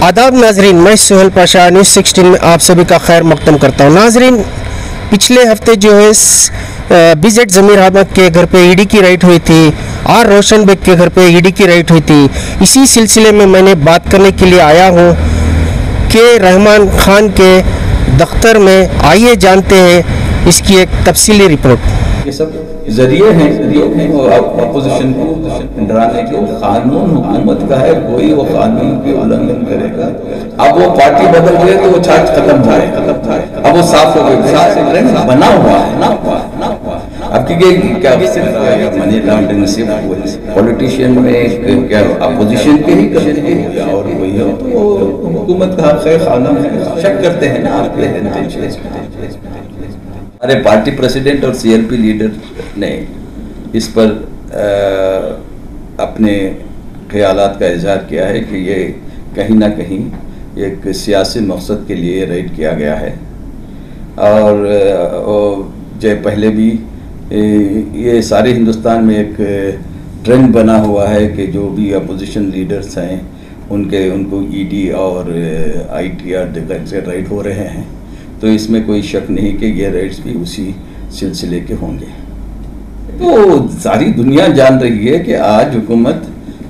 आदाब नाजरीन, मैं सुहेल पाशा न्यूज़ 16 में आप सभी का खैर मकदम करता हूँ। नाजरीन, पिछले हफ्ते जो है बीजेड ज़मीर अहमद के घर पे ईडी की राइड हुई थी, आर रोशन बेग के घर पे ईडी की राइड हुई थी। इसी सिलसिले में मैंने बात करने के लिए आया हूँ कि रहमान खान के दफ्तर में आइए जानते हैं इसकी एक तफसीली रिपोर्ट। ये सब जरिए हैं अपोजिशन को डराने के। कानून हुकूमत का है, कोई वो कानून की उल्लंघन करेगा। अब वो पार्टी बदल गए तो वो चार्ज खत्म हो गए, अब वो साफ हो गए, बना हुआ है ना। अब क्योंकि क्या मनी लॉन्ड्रिंग से पॉलिटिशियन में क्या अपोजिशन के ही करते हैं या और कोई हो तो हुकूमत का हक है, कानून है, शक करते हैं ना आपके। अरे पार्टी प्रेसिडेंट और सीएलपी लीडर ने इस पर अपने ख्यालात का इजहार किया है कि ये कहीं ना कहीं एक सियासी मकसद के लिए रेड किया गया है। और जो पहले भी ये सारे हिंदुस्तान में एक ट्रेंड बना हुआ है कि जो भी अपोजिशन लीडर्स हैं उनको ईडी और आईटीआर से रेड हो रहे हैं, तो इसमें कोई शक नहीं कि ये रेड्स भी उसी सिलसिले के होंगे। तो सारी दुनिया जान रही है कि आज हुकूमत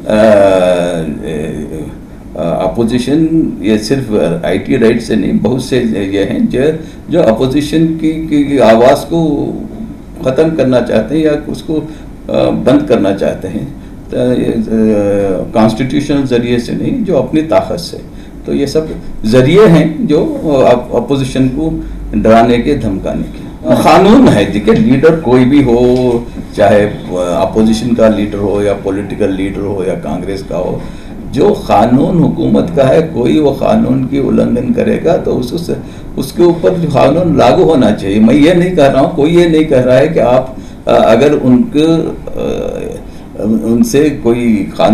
अपोजिशन ये सिर्फ आईटी रेड से नहीं, बहुत से ये हैं जो अपोजिशन की आवाज़ को ख़त्म करना चाहते हैं या उसको बंद करना चाहते हैं, कॉन्स्टिट्यूशनल ज़रिए से नहीं, जो अपनी ताकत से। तो ये सब जरिए हैं जो अपोजिशन को डराने के, धमकाने के। कानून है, देखिए लीडर कोई भी हो, चाहे अपोजिशन का लीडर हो या पॉलिटिकल लीडर हो या कांग्रेस का हो, जो कानून हुकूमत का है, कोई वो कानून की उल्लंघन करेगा तो उसके ऊपर जो कानून लागू होना चाहिए। मैं ये नहीं कह रहा हूँ, कोई ये नहीं कह रहा है कि आप अगर उनसे कोई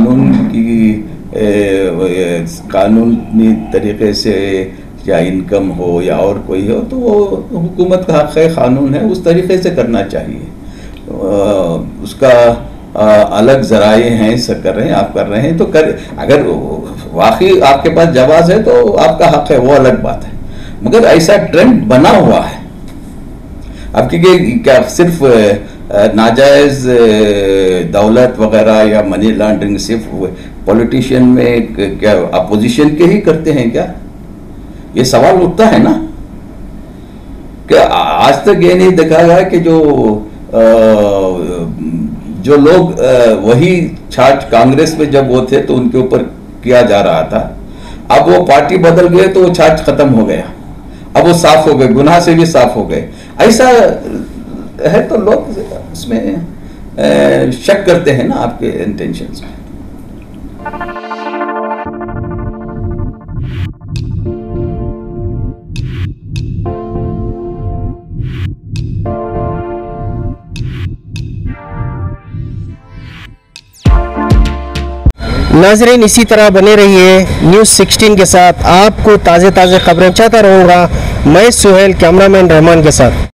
कानूनी तरीके से या इनकम हो या और कोई हो, तो वो हुकूमत का हक है, कानून है, उस तरीके से करना चाहिए। उसका अलग जराए हैं, सब कर रहे हैं, आप कर रहे हैं तो कर, अगर वाकई आपके पास जवाब है तो आपका हक है, वो अलग बात है। मगर ऐसा ट्रेंड बना हुआ है अब क्योंकि क्या सिर्फ नाजायज दौलत वगैरह या मनी लॉन्ड्रिंग सिर्फ पॉलिटिशियन में क्या अपोजिशन के ही करते हैं क्या? ये सवाल उठता है ना। क्या आज तक ये नहीं देखा गया कि जो लोग वही चार्ज कांग्रेस में जब वो थे तो उनके ऊपर किया जा रहा था, अब वो पार्टी बदल गए तो वो चार्ज खत्म हो गया, अब वो साफ हो गए, गुनाह से भी साफ हो गए। ऐसा है तो लोग उसमें शक करते हैं ना आपके इंटेंशंस में। नाजरीन, इसी तरह बने रहिए न्यूज़ 16 के साथ। आपको ताज़े खबरें चाहता रहूँगा। मैं सुहेल, कैमरामैन रहमान के साथ।